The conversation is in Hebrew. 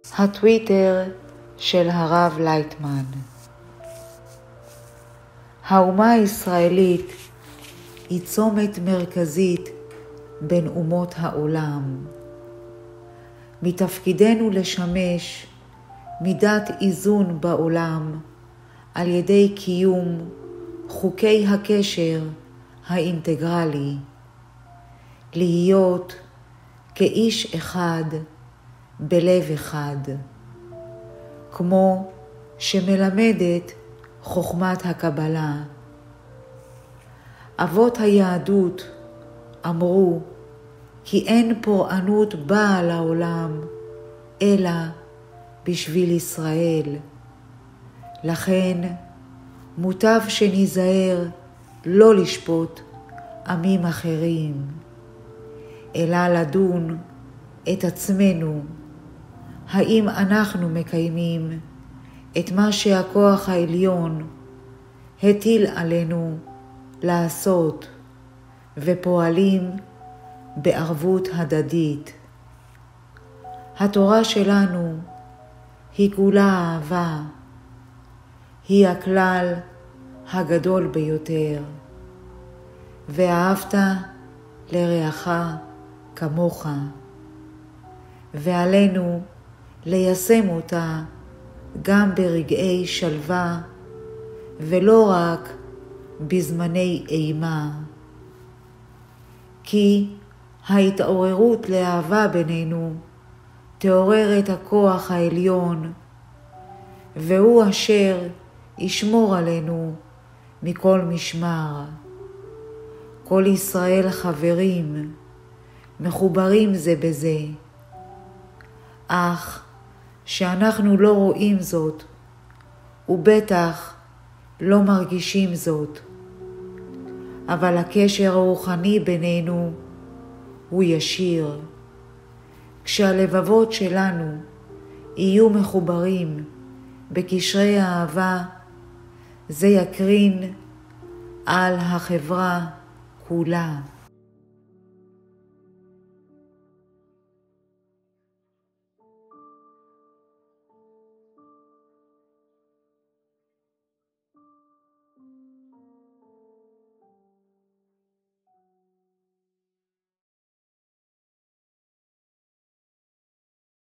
הטוויטר של הרב לייטמן. האומה הישראלית היא צומת מרכזית בין אומות העולם. מתפקידנו לשמש מידת איזון בעולם על ידי קיום חוקי הקשר האינטגרלי, להיות כאיש אחד בלב אחד, כמו שמלמדת חוכמת הקבלה. אבות היהדות אמרו כי אין פורענות באה לעולם אלא בשביל ישראל. לכן מוטב שניזהר לא לשפוט עמים אחרים, אלא לדון את עצמנו, האם אנחנו מקיימים את מה שהכוח העליון הטיל עלינו לעשות ופועלים בערבות הדדית. התורה שלנו היא כולה אהבה, היא הכלל הגדול ביותר, ואהבת לרעך כמוך, ועלינו ליישם אותה גם ברגעי שלווה ולא רק בזמני אימה. כי ההתעוררות לאהבה בינינו תעורר את הכוח העליון, והוא אשר ישמור עלינו מכל משמר. כל ישראל חברים, מחוברים זה בזה. אך שאנחנו לא רואים זאת, ובטח לא מרגישים זאת. אבל הקשר הרוחני בינינו הוא ישיר. כשהלבבות שלנו יהיו מחוברים בקשרי האהבה, זה יקרין על החברה כולה.